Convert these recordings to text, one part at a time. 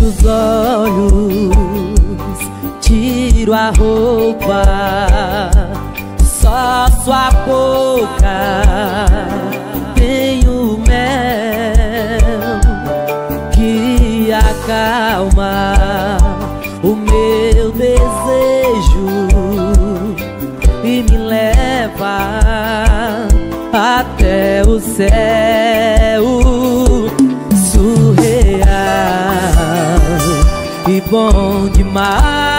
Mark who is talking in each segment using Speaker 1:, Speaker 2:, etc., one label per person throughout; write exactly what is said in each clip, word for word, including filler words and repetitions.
Speaker 1: Fecho os olhos, tiro a roupa, só sua boca tem o mel que acalma o meu desejo e me leva até o céu. Surreal e bom demais,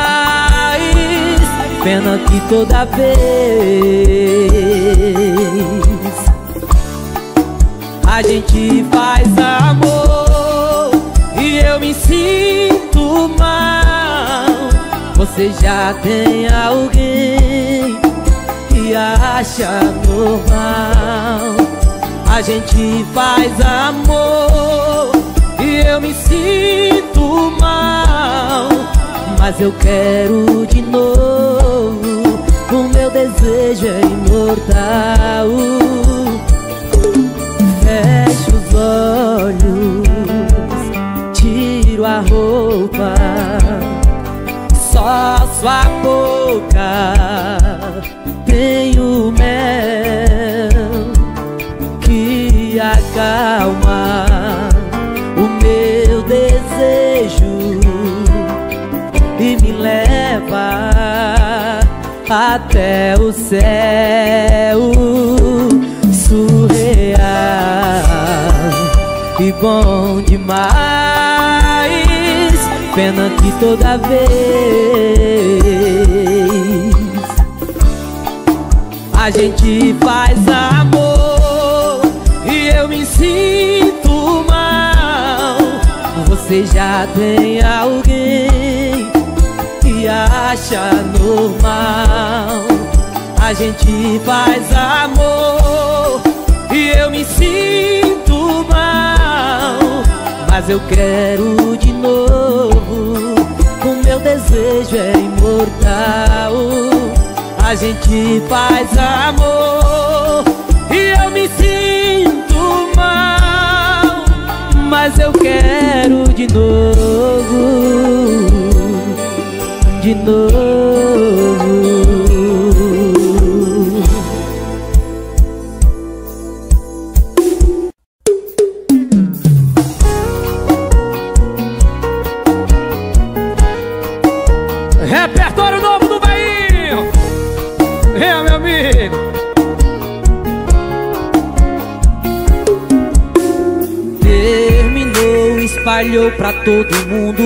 Speaker 1: pena que toda vez a gente faz amor e eu me sinto mal. Você já tem alguém que acha normal. A gente faz amor e eu me sinto mal, mas eu quero de novo. O meu desejo é imortal. Fecho os olhos, tiro a roupa, só sua boca tem o mel que acalma o meu desejo e me leva até o céu. Surreal e bom demais, pena que toda vez a gente faz amor e eu me sinto mal. Você já tem alguém que acha normal. A gente faz amor e eu me sinto mal, mas eu quero de novo. O meu desejo é imortal. A gente faz amor e eu me sinto mal, mas eu quero de novo, de novo.
Speaker 2: Repertório novo do Bahia. É, meu amigo.
Speaker 1: Terminou, espalhou pra todo mundo,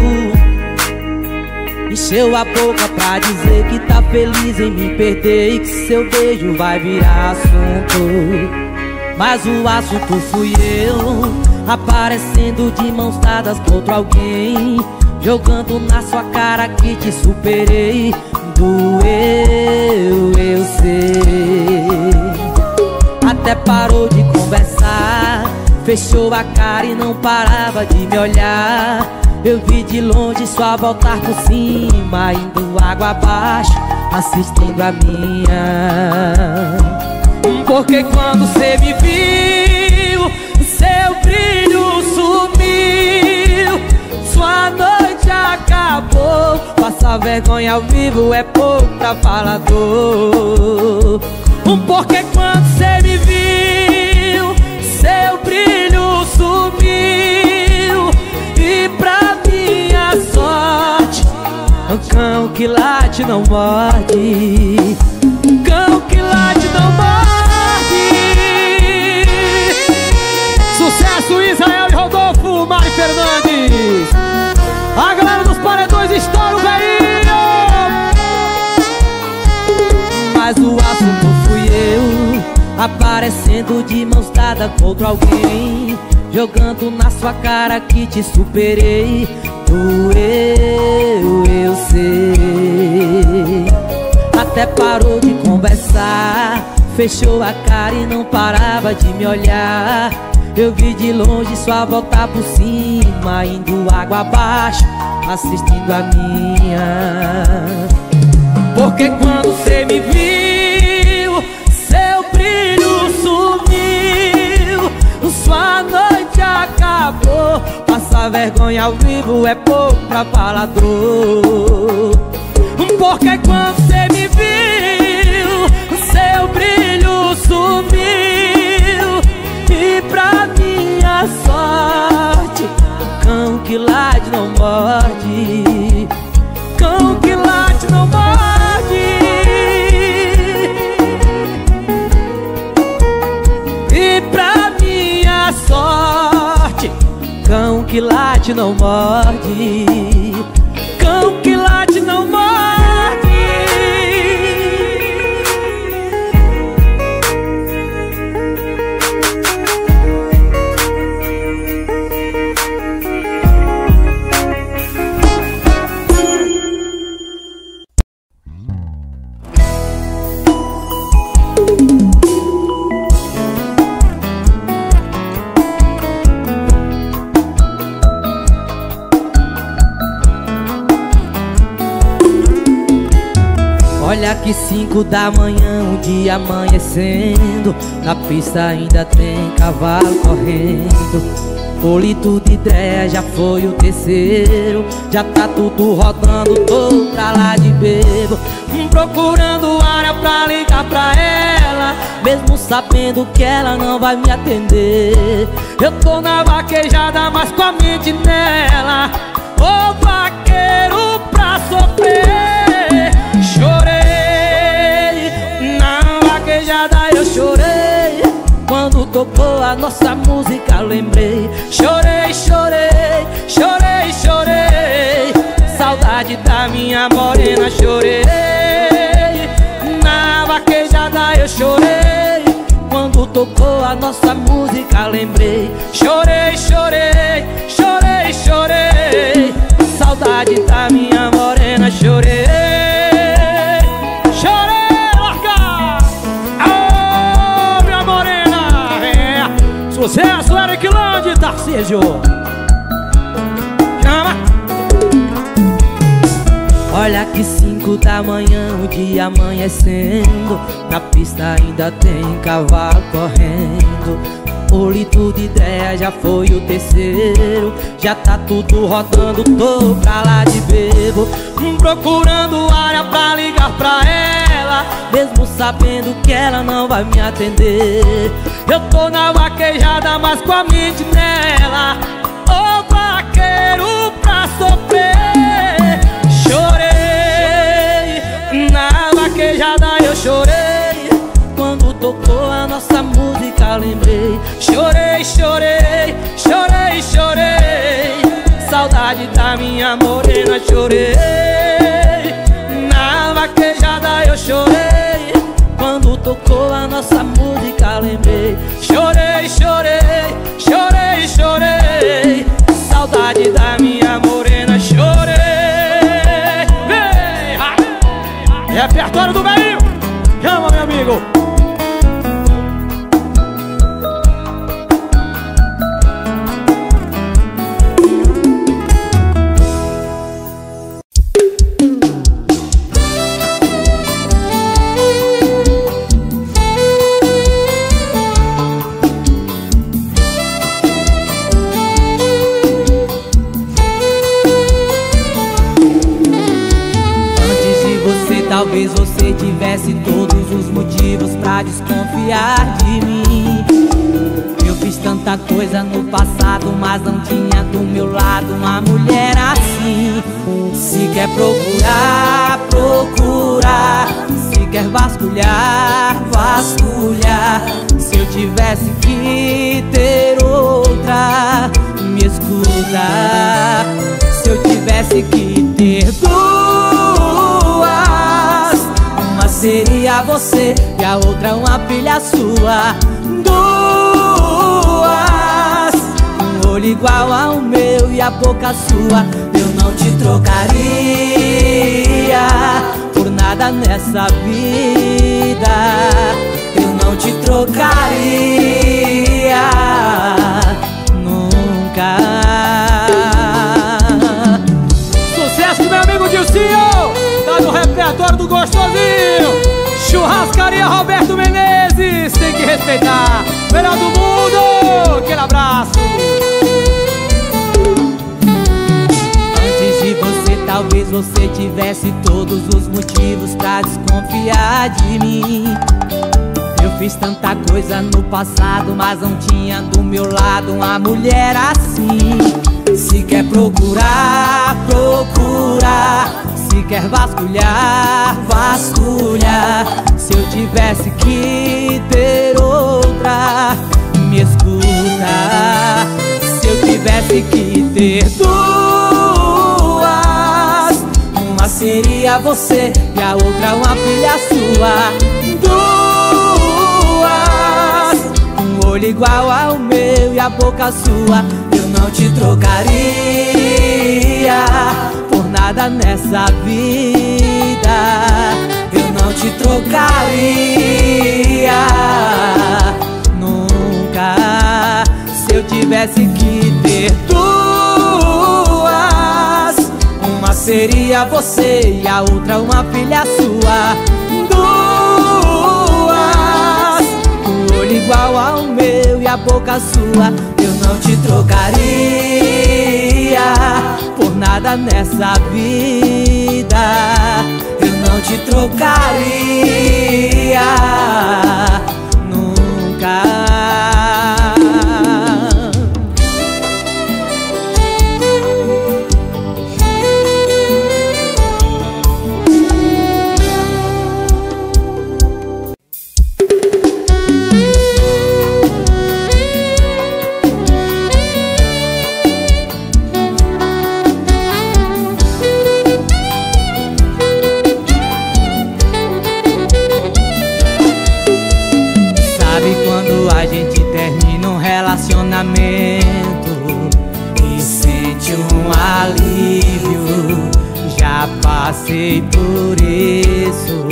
Speaker 1: encheu a boca pra dizer que tá feliz em me perder e que seu beijo vai virar assunto. Mas o assunto fui eu, aparecendo de mãos dadas com outro alguém, jogando na sua cara que te superei. Doeu, eu sei. Até parou de conversar, fechou a cara e não parava de me olhar. Eu vi de longe só voltar por cima, indo água abaixo, assistindo a minha. Porque quando cê me viu, seu brilho sumiu, sua noite acabou. Passar vergonha ao vivo é pouco pra falador. Porque quando cê me viu, seu brilho sumiu, e pra minha sorte, o cão que late não morde, cão que late não morde.
Speaker 2: Sucesso, Israel e Rodolfo, Mari Fernandes. A galera dos paredões estoura o velhinho.
Speaker 1: Mas o assunto fui eu, aparecendo de mãos dadas com outro alguém, jogando na sua cara que te superei. Doeu, eu sei. Até parou de conversar, fechou a cara e não parava de me olhar. Eu vi de longe sua volta por cima, indo água abaixo, assistindo a minha. Porque quando cê me viu, seu brilho sumiu, sua noite acabou. Vossa vergonha ao vivo é pouco pra falador. Porque quando cê me viu, seu brilho sumiu. E pra minha sorte, o cão que late não morde. Cão que late não morde. E pra minha sorte, cão que late não morde. Cão que late não morde. Olha que cinco da manhã, o dia amanhecendo. Na pista ainda tem cavalo correndo. Polito de ideia, já foi o terceiro. Já tá tudo rodando, tô pra lá de bebo. Procurando área pra ligar pra ela, mesmo sabendo que ela não vai me atender. Eu tô na vaquejada, mas com a mente nela. Ô vaqueiro pra sofrer. Chorei, na vaquejada eu chorei. Quando tocou a nossa música lembrei. Chorei, chorei, chorei, chorei. Saudade da minha morena, chorei. Na vaquejada eu chorei. Quando tocou a nossa música lembrei. Chorei, chorei, chorei, chorei. Saudade da minha morena, chorei.
Speaker 2: Sucesso, Eric Land, Tarcísio.
Speaker 1: Chama. Olha que cinco da manhã, o dia amanhecendo. Na pista ainda tem cavalo correndo. Polito de ideia, já foi o terceiro. Já tá tudo rodando, tô pra lá de bebo. Procurando área pra ligar pra ela, mesmo sabendo que ela não vai me atender. Eu tô na vaquejada, mas com a mente nela. Ô vaqueiro pra sofrer. Chorei, na vaquejada eu chorei. Quando tocou a nossa música lembrei. Chorei, chorei, chorei, chorei. Saudade da minha morena, chorei. Na vaquejada eu chorei. Quando tocou a nossa música lembrei. Chorei, chorei, chorei, chorei. Saudade da minha morena, chorei.
Speaker 2: Vem! Repertório do Bahia. Chama, meu amigo.
Speaker 1: Talvez você tivesse todos os motivos pra desconfiar de mim. Eu fiz tanta coisa no passado, mas não tinha do meu lado uma mulher assim. Se quer procurar, procurar. Se quer vasculhar, vasculhar. Se eu tivesse que ter outra, me escuta. Se eu tivesse que ter duas, seria você e a outra uma filha sua. Duas, um olho igual ao meu e a boca sua. Eu não te trocaria por nada nessa vida. Eu não te trocaria nunca.
Speaker 2: Sucesso do meu amigo Dilcinho, tá no repertório do Gostosinho. Churrascaria Roberto Menezes, tem que respeitar. Melhor do mundo, aquele abraço.
Speaker 1: talvez você tivesse todos os motivos pra desconfiar de mim. Eu fiz tanta coisa no passado, mas não tinha do meu lado uma mulher assim. Se quer procurar, procurar. Se quer vasculhar, vasculhar. Se eu tivesse que ter outra, me escuta. Se eu tivesse que ter duas, uma seria você e a outra uma filha sua. Duas, um olho igual ao meu e a boca sua. Eu não te trocaria por nada nessa vida. Eu não te trocaria nunca. Se eu tivesse que ter duas, uma seria você e a outra uma filha sua. Duas, um olho igual ao meu e a boca sua. Eu não te trocaria por nada nessa vida. Eu não te trocaria nunca. E sente um alívio. Já passei por isso.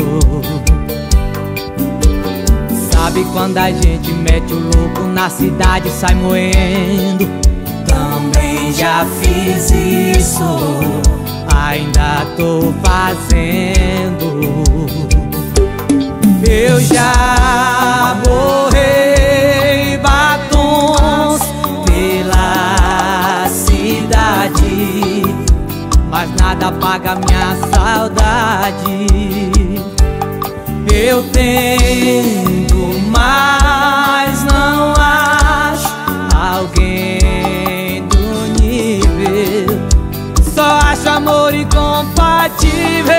Speaker 1: Sabe quando a gente mete o louco na cidade e sai moendo? Também já fiz isso, ainda tô fazendo. Eu já borrei batons pela cidade, mas nada apaga minha saudade. Eu tento, mas não acho alguém do nível. Só acho amor incompatível.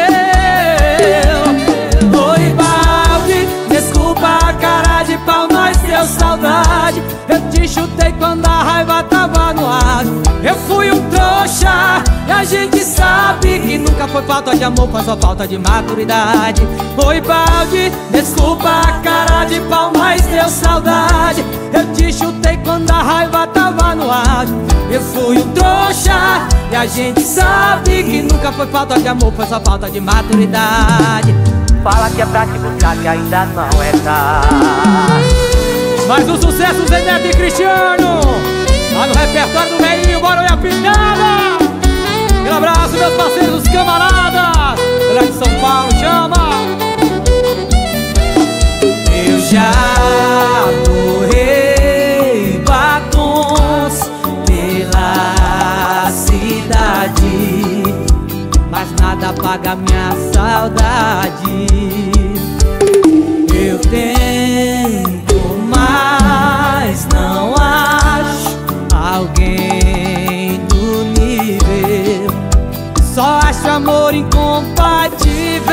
Speaker 1: Oi, balde, desculpa a cara de pau, nós deu saudade. Eu te chutei quando a raiva tava no ar. Eu fui um trouxa e a gente sabe que nunca foi falta de amor, foi só falta de maturidade. Oi, balde, desculpa a cara de pau, mas deu saudade. Eu te chutei quando a raiva tava no ar. Eu fui um trouxa e a gente sabe que nunca foi falta de amor, foi só falta de maturidade. Fala que é pra te buscar que ainda não é tarde.
Speaker 2: Mais um sucesso, Zé Neto e Cristiano, lá no repertório do Meinho, bora olhar a pintada. Um abraço, meus parceiros, os camaradas, lá de São Paulo, chama.
Speaker 1: Eu já borrei batons pela cidade, mas nada apaga minha saudade. Eu tento, mas não acho alguém do nível. Só acho amor incompatível.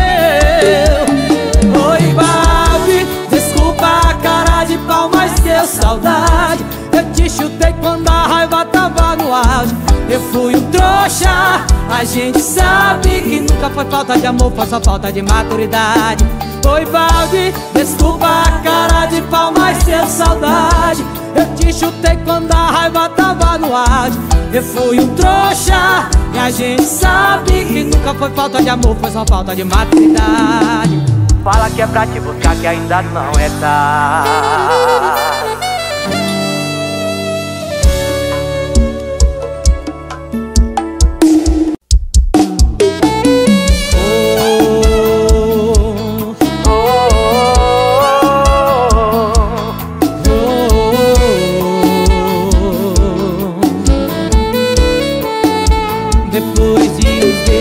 Speaker 1: Oi, balde, desculpa a cara de pau, mas deu saudade. Eu te chutei quando a raiva tava no auge. Eu fui um trouxa, a gente sabe que nunca foi falta de amor, foi só falta de maturidade. Oi, balde, desculpa a cara de pau, mas deu saudade. Eu te chutei quando a raiva tava no auge. Eu fui um trouxa e a gente sabe que nunca foi falta de amor, foi só falta de maturidade. Fala que é pra te buscar que ainda não é tarde. Depois de os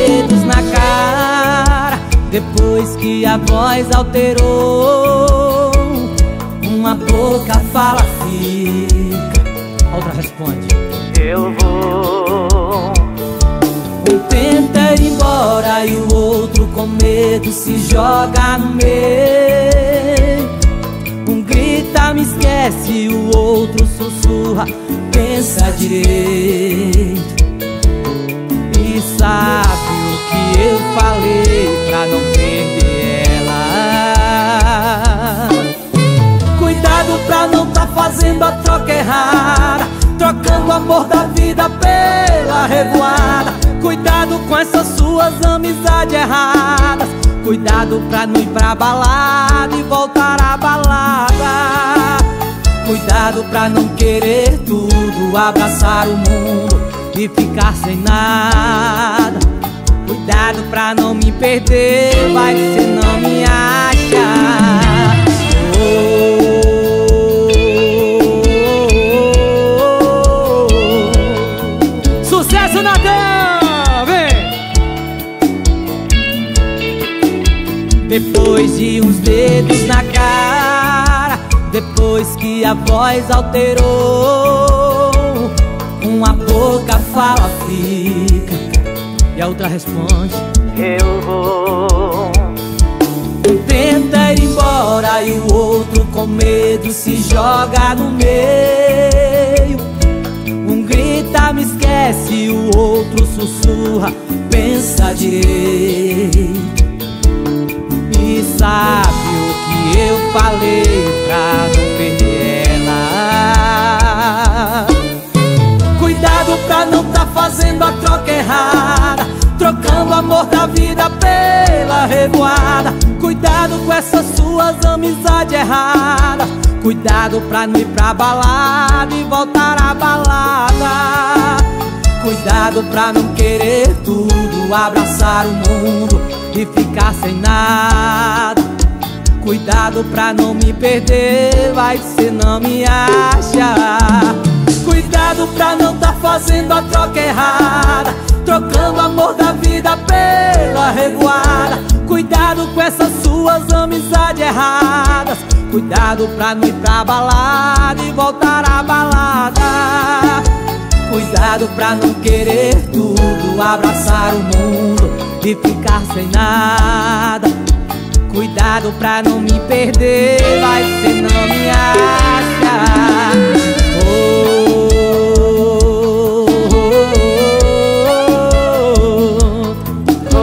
Speaker 1: depois que a voz alterou. Uma boca fala fica,
Speaker 2: a outra responde:
Speaker 1: eu vou. Um tenta ir embora e o outro com medo se joga no meio. Um grita, me esquece, o outro sussurra, pensa direito. E sabe o que eu falei pra não perder ela? Cuidado pra não tá fazendo a troca errada, trocando o amor da vida pela revoada. Cuidado com essas suas amizades erradas. Cuidado pra não ir pra balada e voltar à balada. Cuidado pra não querer tudo, abraçar o mundo e ficar sem nada. Cuidado pra não me perder, vai que cê não me acha. Oh,
Speaker 2: sucesso, Natan! Vem!
Speaker 1: Depois de uns dedos na cara, depois que a voz alterou, uma boca fala fica
Speaker 2: e a outra responde:
Speaker 1: eu vou. Um tenta ir embora e o outro com medo se joga no meio. Um grita, me esquece, o outro sussurra, pensa direito. E sabe o que eu falei pra não perder ela? Cuidado pra não tá fazendo a troca errada, trocando o amor da vida pela revoada. Cuidado com essas suas amizades erradas. Cuidado pra não ir pra balada e voltar à balada. Cuidado pra não querer tudo, abraçar o mundo e ficar sem nada. Cuidado pra não me perder, vai que cê não me acha. Cuidado pra não tá fazendo a troca errada, trocando o amor da vida pela revoada. Cuidado com essas suas amizades erradas. Cuidado pra não ir pra balada e voltar à balada. Cuidado pra não querer tudo, abraçar o mundo e ficar sem nada. Cuidado pra não me perder, vai que cê não me acha. Oh, oh, oh,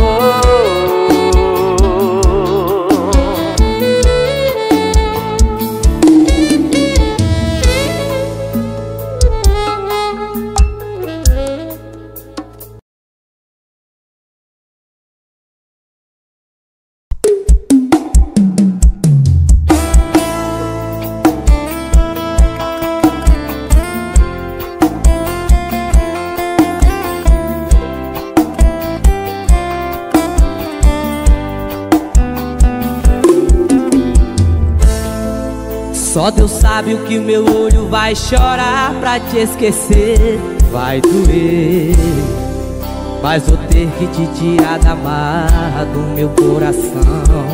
Speaker 1: só Deus sabe o que meu olho vai chorar pra te esquecer. Vai doer, mas vou ter que te tirar da marra do meu coração.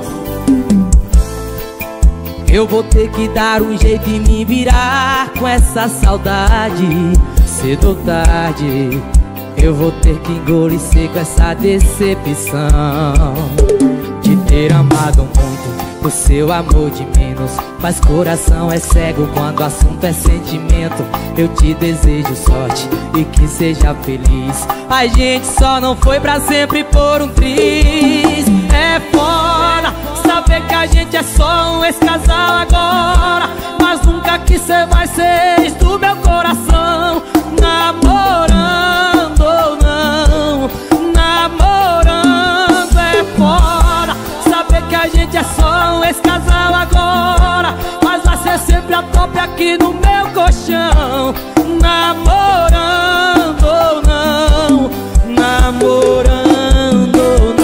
Speaker 1: Eu vou ter que dar um jeito de me virar com essa saudade. Cedo ou tarde eu vou ter que engolir seco essa decepção de ter amado muito o seu amor de menos. Mas coração é cego quando o assunto é sentimento. Eu te desejo sorte e que seja feliz. A gente só não foi pra sempre por um triz. É foda saber que a gente é só um ex-casal agora, mas nunca que cê vai ser ex do meu coração. Namorando ou não, namorando é foda saber que a gente é só um ex-casal agora, mas vai ser sempre a top aqui no meu colchão. Namorando ou não, namorando ou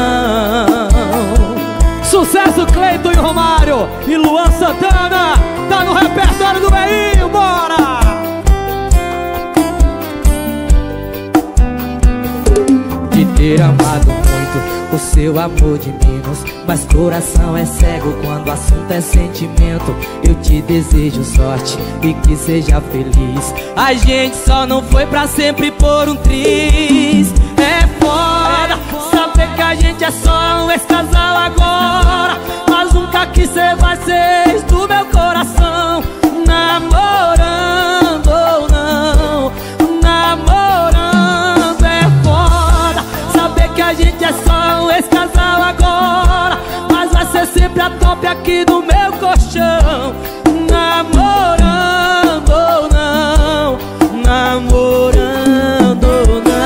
Speaker 1: não.
Speaker 2: Sucesso, Cleiton e Romário e Luan Santana, tá no repertório do Veinho, bora!
Speaker 1: De ter amado muito o seu amor de menos, mas coração é cego quando o assunto é sentimento. Eu te desejo sorte e que seja feliz. A gente só não foi pra sempre por um triz. É foda saber que a gente é só um ex-casal agora, mas nunca que cê vai ser ex do meu coração. Namorando ou não, namorando é foda saber que a gente é só um ex-casal agora, mas vai ser sempre a top aqui do meu colchão. Namorando ou não, namorando ou não.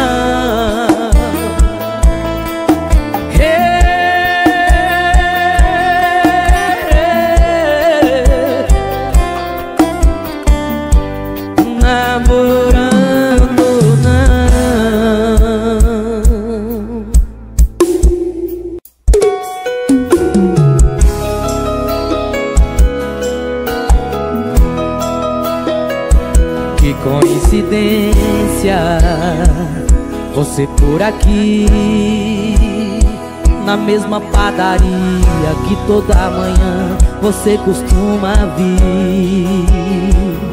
Speaker 1: Coincidência, você por aqui, na mesma padaria que toda manhã você costuma vir.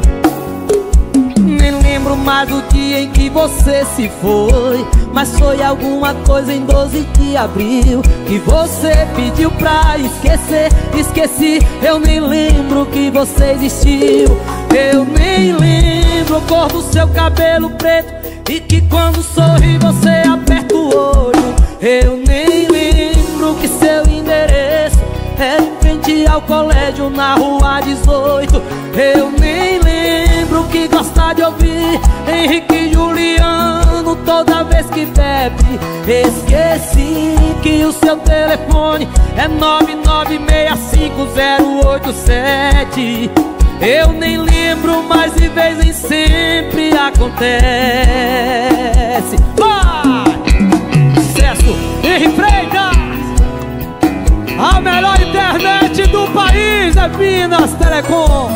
Speaker 1: Nem lembro mais do dia em que você se foi, mas foi alguma coisa em doze de abril que você pediu pra esquecer. Esqueci, eu nem lembro que você existiu. Eu nem lembro a cor do seu cabelo preto e que quando sorri você aperta o olho. Eu nem lembro que seu endereço é em frente ao colégio na rua dezoito. Eu nem lembro que gosta de ouvir Henrique e Juliano toda vez que bebe. Esqueci que o seu telefone é nove nove seis cinco zero oito sete. Eu nem lembro, mas de vez em sempre acontece. Vai! Sucesso! Henrique Freitas! A melhor internet do país é Minas Telecom.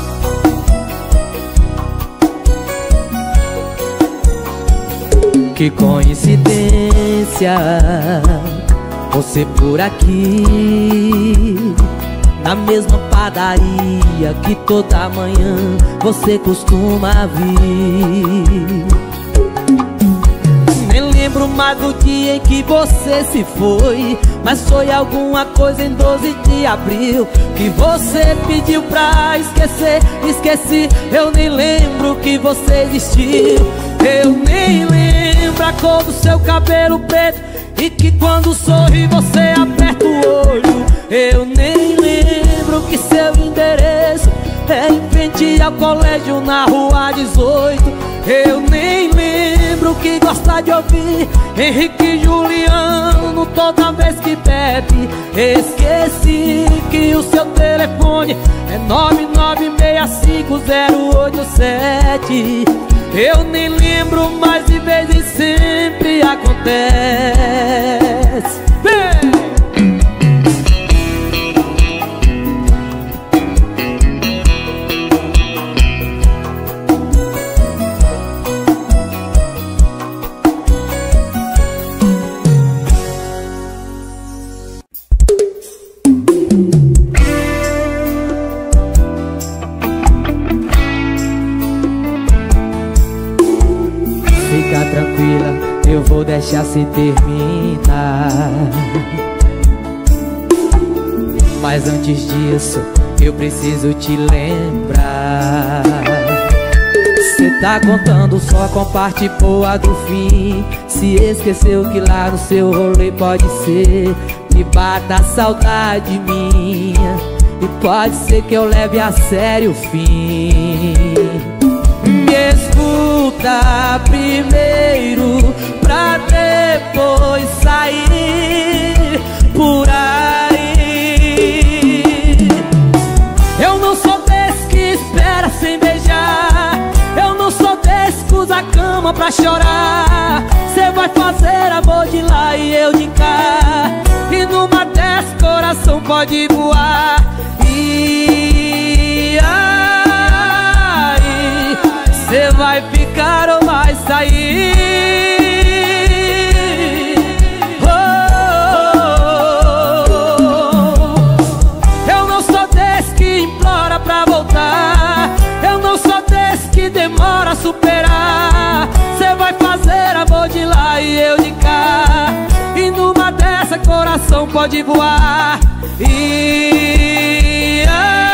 Speaker 1: Que coincidência, você por aqui, na mesma padaria que toda manhã você costuma vir. Nem lembro mais do dia em que você se foi, mas foi alguma coisa em doze de abril que você pediu pra esquecer. Esqueci, eu nem lembro que você existiu. Eu nem lembro a cor do seu cabelo preto e que quando sorri você aperta o olho. Eu nem lembro que seu endereço é em frente ao colégio na rua dezoito. Eu nem lembro que gosta de ouvir Henrique e Juliano toda vez que bebe. Esqueci que o seu telefone é nove nove seis cinco zero oito sete. Eu nem lembro, mas de vez em sempre acontece. Vem! Fica tranquila, eu vou deixar se terminar. Mas antes disso, eu preciso te lembrar. Cê tá contando só com parte boa do fim. Se esqueceu que lá no seu rolê pode ser que bata a saudade minha, e pode ser que eu leve a sério o fim. Me escuta primeiro pra depois sair por aí. Eu não sou desse que espera sem beijar. Eu não sou desse que usa a cama pra chorar. Cê vai fazer amor de lá e eu de cá, e numa dessas coração pode voar. E aí, cê vai ficar ou vai sair? Oh, demora a superar. Cê vai fazer amor de lá e eu de cá, e numa dessa coração pode voar. E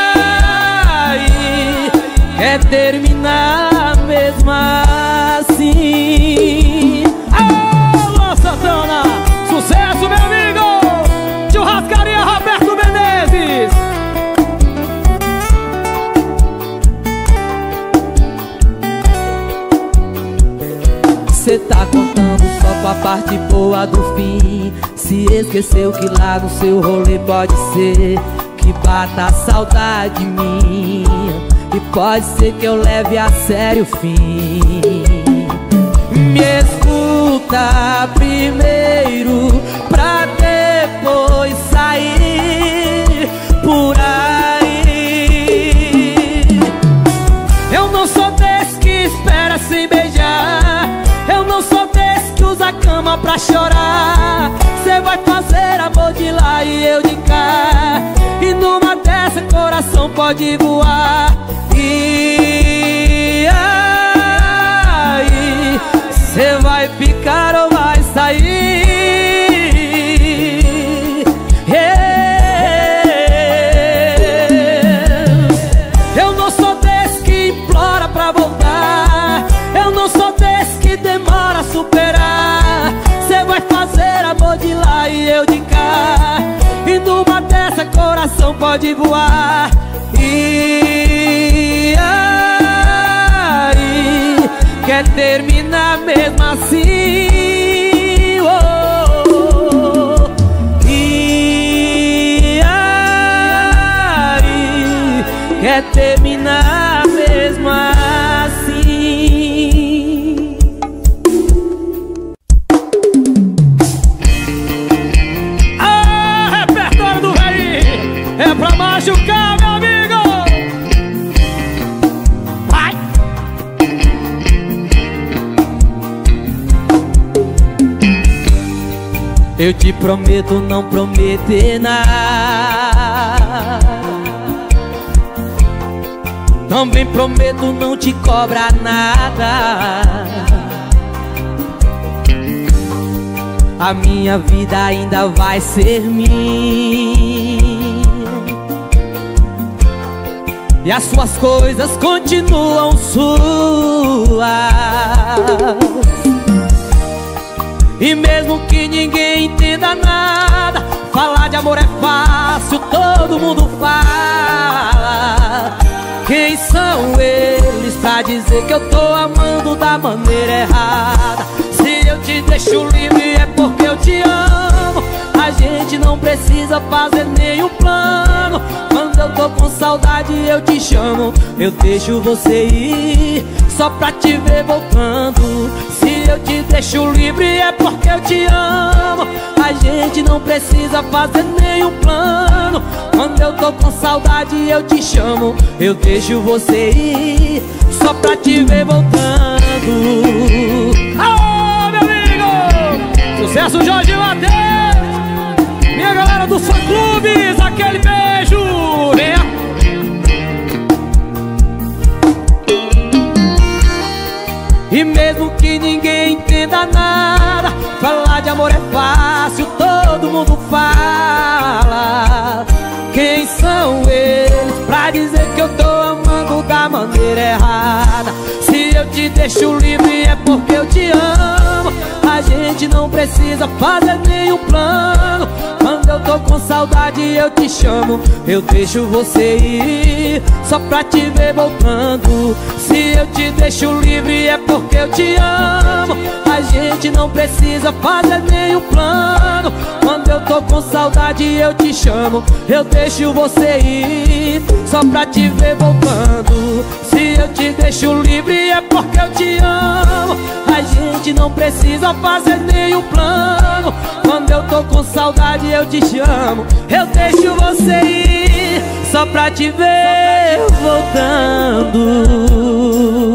Speaker 1: aí, quer terminar mesmo assim?
Speaker 2: Alô, Santana! Sucesso, meu amigo! Churrascaria Roberto Menezes!
Speaker 1: Cê tá contando só com a parte boa do fim. Se esqueceu que lá no seu rolê pode ser que bata a saudade minha, e pode ser que eu leve a sério o fim. Me escuta primeiro pra depois sair por aí. Eu não sou desse que espera sem beijar, eu não sou desse que usa a cama pra chorar. Cê vai fazer amor de lá e eu de cá, e numa dessa coração pode voar. E aí, cê vai ficar ou vai sair? Eu não sou desse que implora pra voltar, eu não sou desse que demora a superar. Cê vai fazer amor de lá e eu de cá, e numa dessa coração pode voar. E aí, quer terminar mesmo assim? Oh, oh, oh. E aí, quer terminar mesmo assim?
Speaker 2: Ah, repertório do rei é pra machucar, meu amigo! Vai!
Speaker 1: Eu te prometo não prometer nada, também prometo não te cobrar nada. A minha vida ainda vai ser minha, e as suas coisas continuam suas. E mesmo que ninguém entenda nada, falar de amor é fácil, todo mundo fala. Quem são eles pra dizer que eu tô amando da maneira errada? Se eu te deixo livre é porque eu te amo. A gente não precisa fazer nenhum plano. Quando eu tô com saudade eu te chamo, eu deixo você ir só pra te ver voltando. Se eu te deixo livre é porque eu te amo. A gente não precisa fazer nenhum plano. Quando eu tô com saudade eu te chamo, eu deixo você ir só pra te ver voltando.
Speaker 2: Aô, meu amigo! Sucesso, Jorge Matheus! Minha galera dos fã-clubes, aquele beijo! Venha!
Speaker 1: E mesmo que ninguém entenda nada, falar de amor é fácil, todo mundo fala. Quem são eles pra dizer que eu tô amando da maneira errada? Se eu te deixo livre é porque eu te amo. A gente não precisa fazer nenhum plano. Quando eu tô com saudade eu te chamo, eu deixo você ir só pra te ver voltando. Se eu te deixo livre é porque eu te amo. A gente não precisa fazer nenhum plano. Quando eu tô com saudade eu te chamo, eu deixo você ir só pra te ver voltando. Se eu te deixo livre é porque eu te amo. A gente não precisa fazer nenhum plano. Quando eu tô com saudade eu te chamo, eu deixo você ir só pra te ver voltando.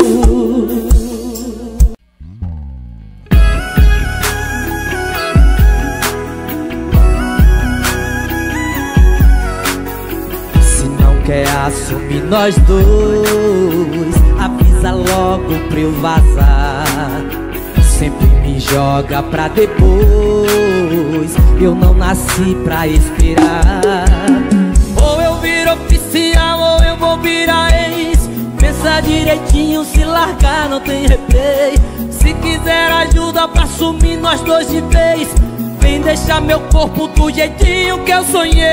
Speaker 1: Se não quer assumir nós dois, avisa logo pra eu vazar, sempre me joga pra depois. Eu não nasci pra esperar. Ou eu viro oficial ou eu vou virar ex. Pensa direitinho, se largar não tem replay. Se quiser ajuda pra sumir nós dois de vez, vem deixar meu corpo do jeitinho que eu sonhei.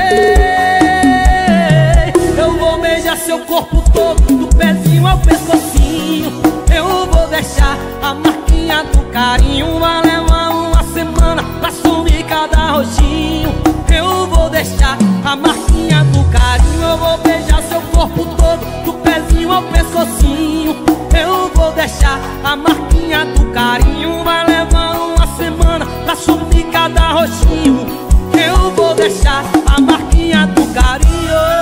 Speaker 1: Eu vou beijar seu corpo todo, do pezinho ao pescocinho. Eu vou deixar a marquinha do carinho. Vai levar uma semana pra sumir cada rostinho. Eu vou deixar a marquinha do carinho. Eu vou beijar seu corpo todo, do pezinho ao pescocinho. Eu vou deixar a marquinha do carinho. Vai levar uma semana pra sumir cada rostinho. Eu vou deixar a marquinha do carinho.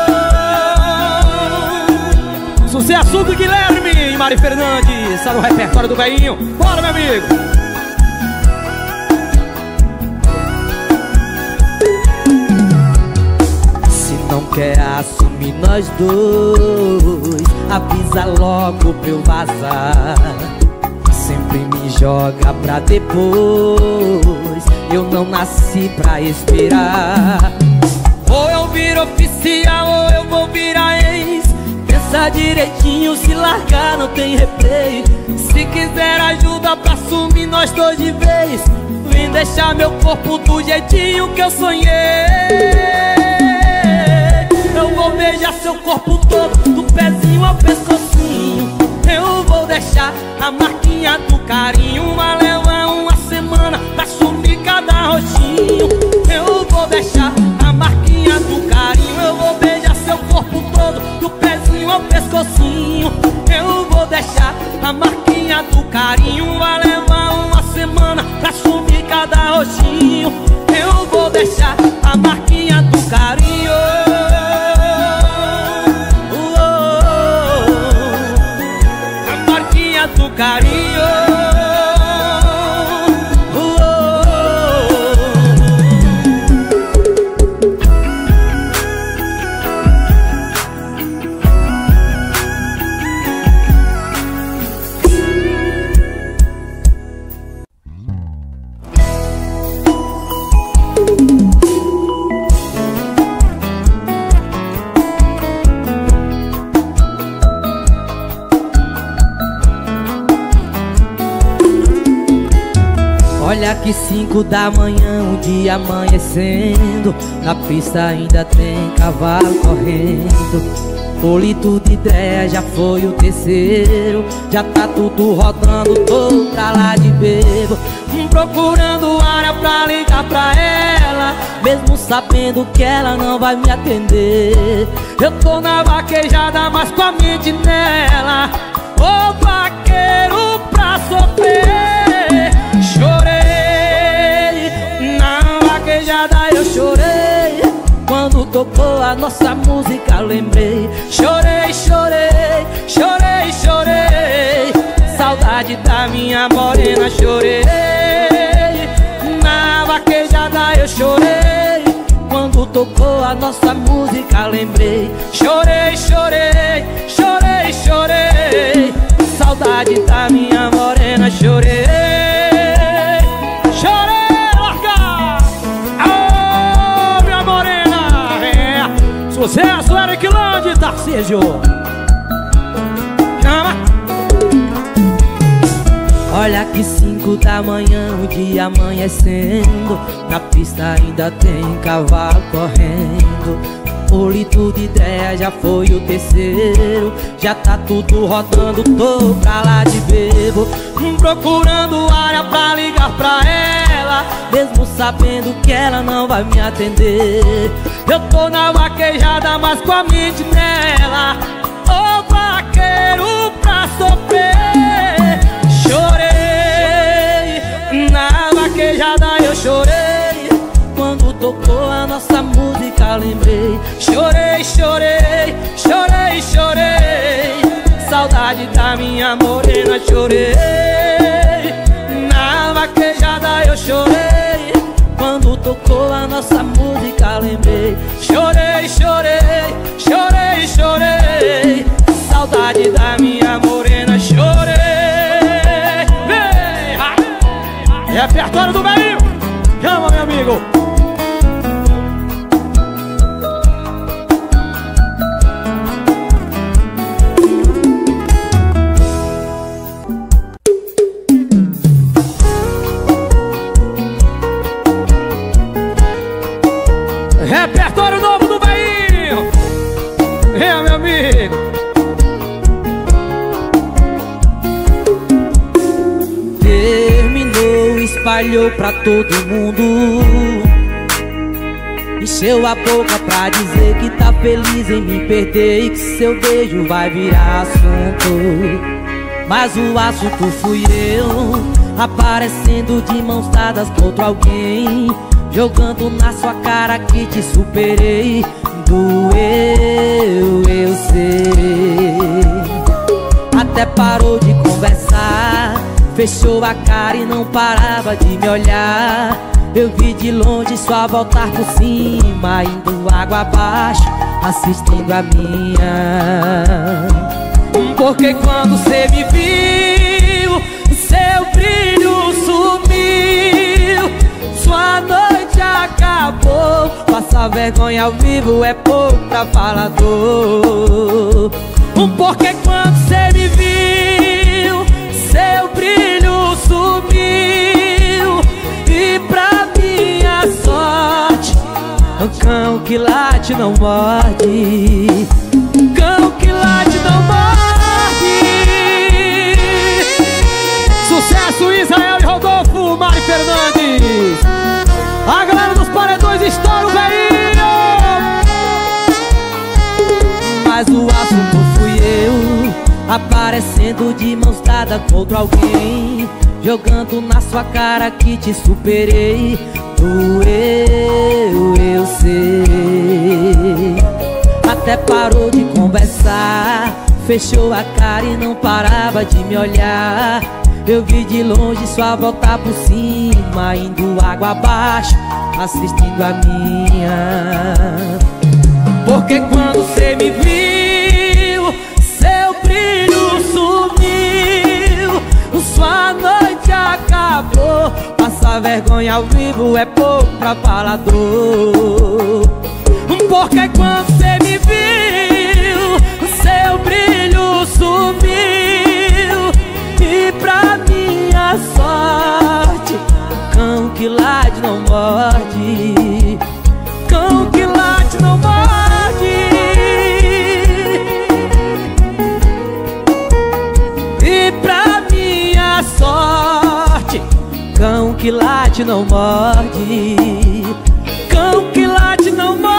Speaker 1: Sucesso do Guilherme e Mari Fernandes, está no repertório do velhinho. Bora, meu amigo! Se não quer assumir nós dois, avisa logo pra eu vazar. Sempre me joga pra depois. Eu não nasci pra esperar. Ou eu viro oficial ou eu vou virar ex. Pensa direitinho, se largar não tem replay. Se quiser ajuda pra sumir nós dois de vez, vem deixar meu corpo do jeitinho que eu sonhei. Eu vou beijar seu corpo todo, do pezinho ao pescocinho. Eu vou deixar a marquinha do carinho. Vai levar uma semana pra sumir cada rostinho. Eu vou deixar a marquinha do carinho. Eu vou beijar seu corpo todo, do pezinho ao pescocinho. Eu vou deixar a marquinha do carinho. Vai levar uma semana pra sumir cada rostinho. Eu vou deixar a marquinha do carinho. Do carinho. Uh, uh, Olha que cinco da manhã, o dia amanhecendo. Na pista ainda tem cavalo correndo. O litro de ideia já foi o terceiro. Já tá tudo rodando, tô pra lá de bebo. Procurando área pra ligar pra ela, mesmo sabendo que ela não vai me atender. Eu tô na vaquejada, mas com a mente nela. Ô vaqueiro pra sofrer, chorei, na vaquejada eu chorei. Quando tocou a nossa música lembrei. Chorei, chorei, chorei, chorei. Saudade da minha morena, chorei. Na vaquejada eu chorei. Quando tocou a nossa música lembrei. Chorei, chorei, chorei, chorei. Saudade da minha morena, chorei. Sucesso, Eric Land, Tarcísio. Chama. Olha que cinco da manhã, o dia amanhecendo. Na pista ainda tem cavalo correndo. O litro de ideia já foi o terceiro. Já tá tudo rodando, tô pra lá de bebo. Procurando área pra ligar pra ela, mesmo sabendo que ela não vai me atender. Eu tô na vaquejada, mas com a mente nela. Ô vaqueiro pra sofrer, chorei. Na vaquejada eu chorei. Quando tocou a nossa música lembrei. Chorei, chorei, chorei, chorei. Saudade da minha morena, chorei. Na vaquejada eu chorei. Quando tocou a nossa música lembrei. Chorei, chorei, chorei, chorei. Saudade da minha morena, chorei.
Speaker 2: repertório do velhinho. Chama, meu amigo. Repertório novo do velhinho. É, meu amigo.
Speaker 1: Terminou, espalhou pra todo mundo, encheu a boca pra dizer que tá feliz em me perder e que seu beijo vai virar assunto. Mas o assunto fui eu, aparecendo de mãos dadas com outro alguém, jogando na sua cara que te superei. Doeu, eu sei. Até parou de conversar, fechou a cara e não parava de me olhar. Eu vi de longe só voltar por cima, indo água abaixo, assistindo a minha. Porque quando cê me viu, seu brilho sumiu, sua noite acabou. Passar vergonha ao vivo é pouco pra falador. Porque quando cê me viu, seu brilho sumiu, e pra minha sorte, o cão que late não morde, cão que late não morde.
Speaker 2: Sucesso Israel e Rodolfo, Mari Fernandes. A galera dos paredões estoura o velhinho.
Speaker 1: Mas o assunto fui eu, aparecendo de mãos dadas com outro alguém, jogando na sua cara que te superei. Doeu, eu sei. Até parou de conversar, fechou a cara e não parava de me olhar. Eu vi de longe sua volta por cima, indo água abaixo, assistindo a minha. Porque quando cê me viu, seu brilho sumiu, sua noite acabou. Passar vergonha ao vivo é pouco pra falador. Porque quando cê me viu, seu brilho sumiu, e pra minha sorte, cão que late não morde, cão que late não morde. E pra minha sorte, cão que late não morde, cão que late não morde.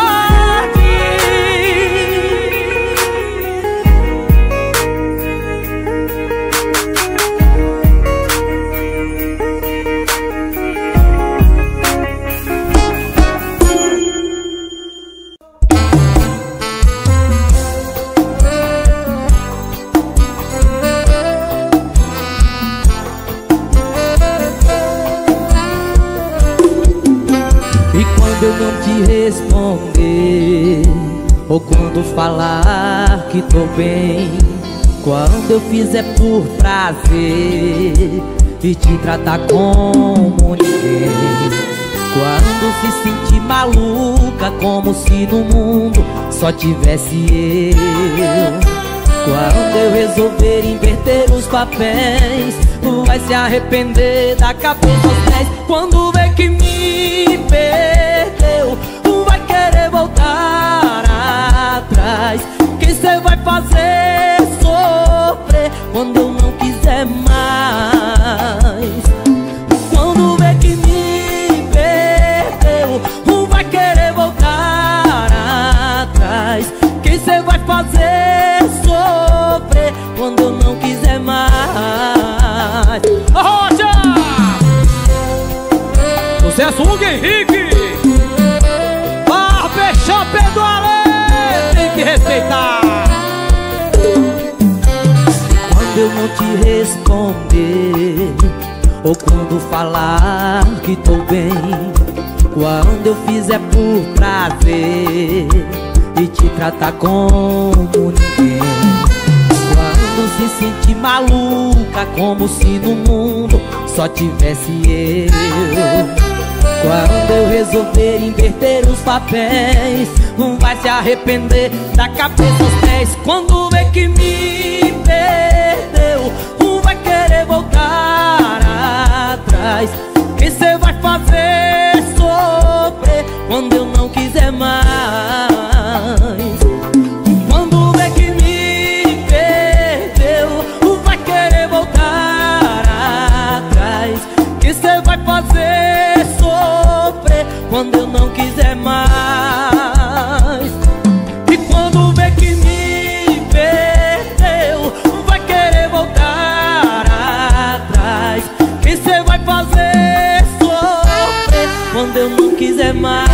Speaker 1: Eu não te responder, ou quando falar que tô bem, quando eu fizer por prazer e te tratar como ninguém, quando se sentir maluca como se no mundo só tivesse eu, quando eu resolver inverter os papéis, vai se arrepender da cabeça aos pés. Quando vê que me perdeu, vai querer voltar atrás. Que cê vai fazer sofrer quando eu não quiser mais. Quando vê que me perdeu, vai querer voltar atrás. Que cê vai fazer sofrer quando eu não quiser mais.
Speaker 2: Rocha! Sucesso Hugo Henrique. Barber Shop do Ale, tem que respeitar.
Speaker 1: Quando eu não te responder, ou quando falar que tô bem, quando eu fizer por prazer e te tratar como ninguém, quando se sentir maluca como se no mundo só tivesse eu. Quando eu resolver inverter os papéis, não vai se arrepender da cabeça aos pés. Quando vê que me perdeu, não vai querer voltar atrás. E cê vai fazer sofrer quando eu não quiser mais. Quando vê que me perdeu, não vai querer voltar atrás. E cê vai fazer sofrer quando eu não quiser mais. E quando vê que me perdeu, não vai querer voltar atrás. E cê vai fazer sofrer quando eu não quiser mais.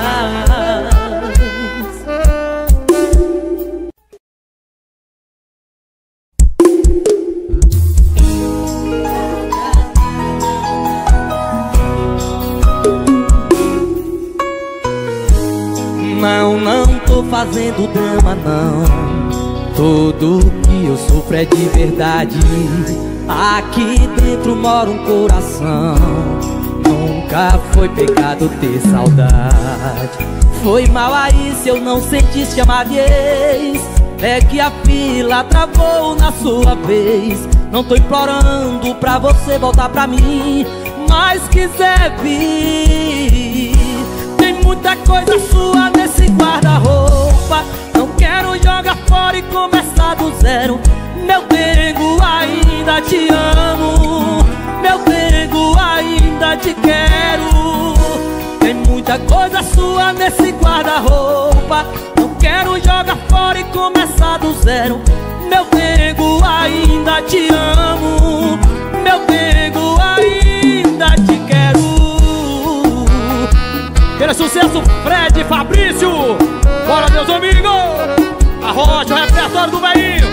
Speaker 1: Não, não tô fazendo drama não. Tudo que eu sofro é de verdade. Aqui dentro mora um coração. Nunca foi pecado ter saudade. Foi mal aí se eu não senti chamar de ex. É que a fila travou na sua vez. Não tô implorando pra você voltar pra mim, mas quiser vir, tem muita coisa sua nesse guarda-roupa. Não quero jogar fora e começar do zero. Meu nego, ainda te amo. Meu nego, ainda te quero. Tem muita coisa sua nesse guarda-roupa. Não quero jogar fora e começar do zero. Meu nego, ainda te amo. Meu nego, ainda te quero. Aquele sucesso, Fred e Fabrício. Bora, meus amigos. Arrocha o repertório do velhinho.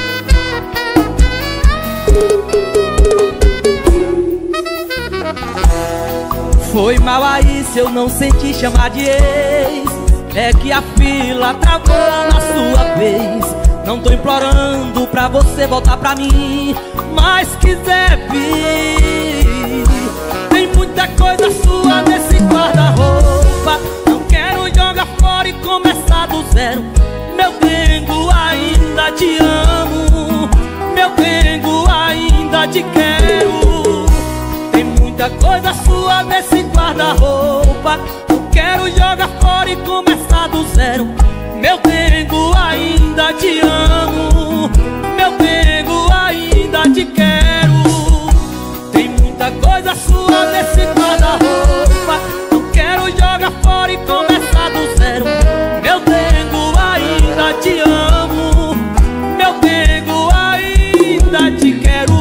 Speaker 1: Foi mal aí se eu não senti chamar de ex. É que a fila travou na sua vez. Não tô implorando pra você voltar pra mim, mas quiser vir, tem muita coisa sua nesse guarda-roupa. Não quero jogar fora e começar do zero. Meu nego, ainda te amo. Meu nego, ainda te quero. Tem muita coisa sua nesse guarda-roupa. Não quero jogar fora e começar do zero. Meu nego, ainda te amo. Meu nego, ainda te quero. Tem muita coisa sua nesse guarda-roupa. Não quero jogar fora e começar do zero. Meu nego, ainda te amo. Meu nego, ainda te quero.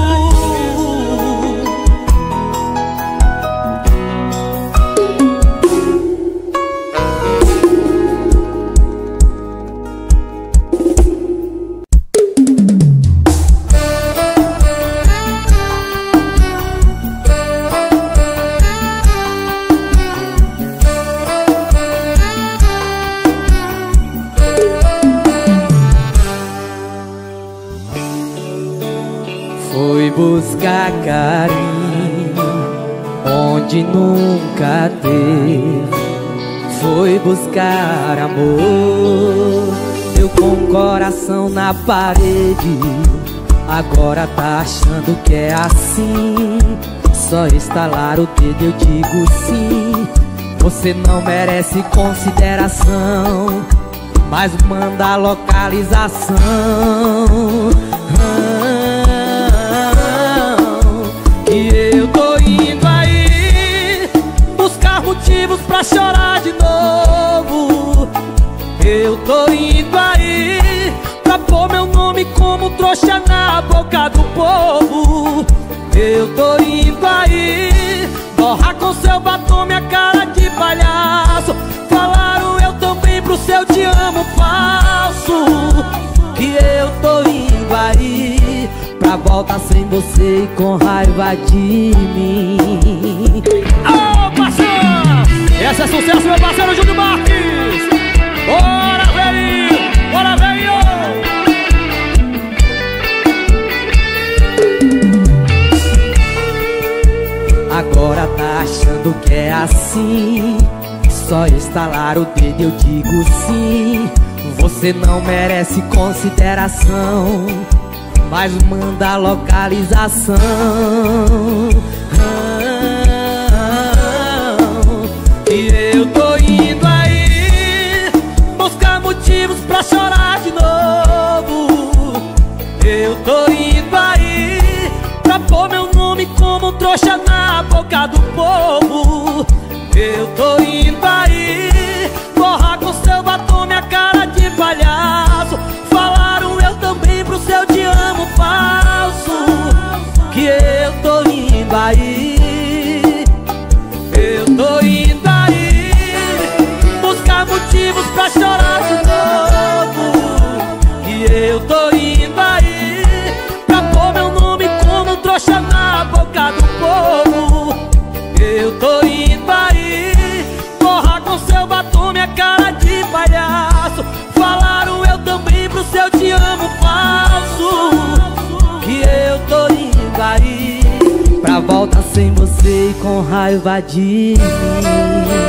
Speaker 1: Foi buscar carinho onde nunca teve. Foi buscar amor, eu com o coração na parede. Agora tá achando que é assim. Só estalar o dedo eu digo sim. Você não merece consideração, mas manda a localização. Que eu tô indo aí buscar motivos pra chorar de novo. Eu tô indo aí pra pôr meu nome como trouxa na boca do povo. Eu tô indo aí borrar com seu batom minha cara de palhaço. Falaram eu também pro seu te amo falso. Que eu tô indo aí pra voltar sem você e com raiva de mim.
Speaker 2: Ô, parceiro! Esse é sucesso, meu parceiro Júnior Marques. Bora, velhinho! Bora, velhinho!
Speaker 1: quando quer assim, só estalar o dedo eu digo sim. Você não merece consideração, mas manda a localização. E eu tô indo aí buscar motivos pra chorar de novo. Eu tô indo aí pra pôr meu nome como trouxa na boca do povo. Eu tô indo aí borrar com seu batom minha cara de palhaço. Falaram eu também pro seu te amo falso. Que eu tô indo aí, eu tô indo aí buscar motivos pra chorar de novo. Que eu tô indo aí pra pôr meu nome como trouxa na boca do povo. Eu tô indo aí borrar com seu batom minha cara de palhaço. Falaram eu também pro seu te amo falso. Que eu tô indo aí pra volta sem você e com raiva de mim.